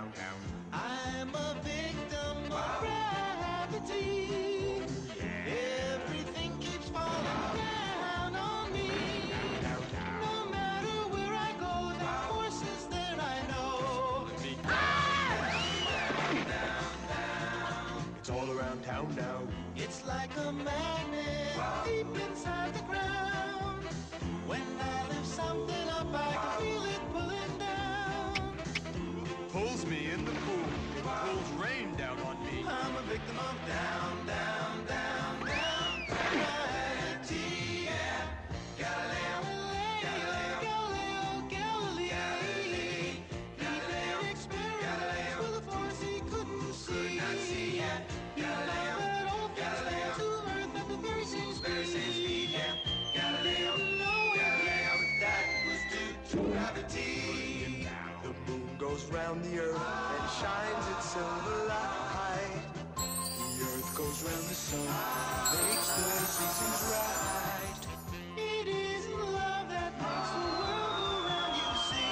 I'm a victim of gravity. Everything keeps falling down on me. No matter where I go, the force is there, I know. It's all around town now. It's like a magnet deep inside the ground. When I lift something up, I can feel it pulling down. Pulls me in the pool. It pulls rain down on me. I'm a victim of down, down, down, down gravity. Yeah. Galileo, Galileo, Galileo. He made experiments with a force he couldn't see. Yeah. Galileo, that old thing fell to Earth at the very same speed. Yeah. Galileo, Galileo, that was due to gravity. The moon goes round the earth and shines its silver light. The earth goes round the sun, makes the seasons right. It is love that makes the world go round, you see.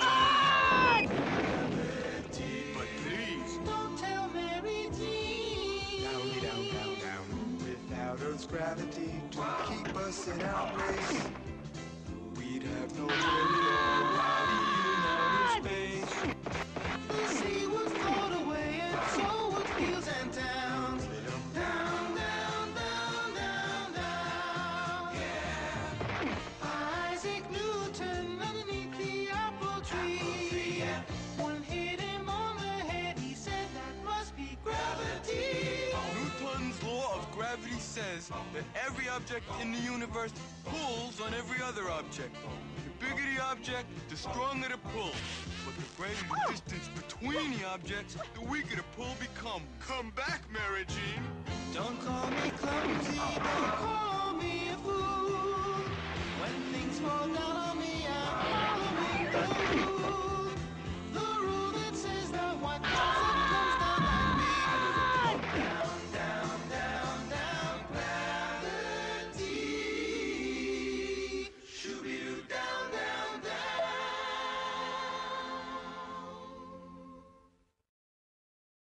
Gravity. But please, Don't tell Mary Jean. down. Without Earth's gravity to keep us in our place, we'd have no way to in outer space. The sea would float away and so would fields and towns. Down, down, down, down, down. Yeah. Isaac Newton underneath the apple tree. One hit him on the head, he said that must be gravity. Newton's law of gravity says that every object in the universe pulls on every other object. The bigger the object, the stronger the pull. But the greater the distance between the objects, the weaker the pull becomes. Come back, Mary Jean. Don't call me clumsy, don't call me a fool. When things fall down on me, I'm following the rules.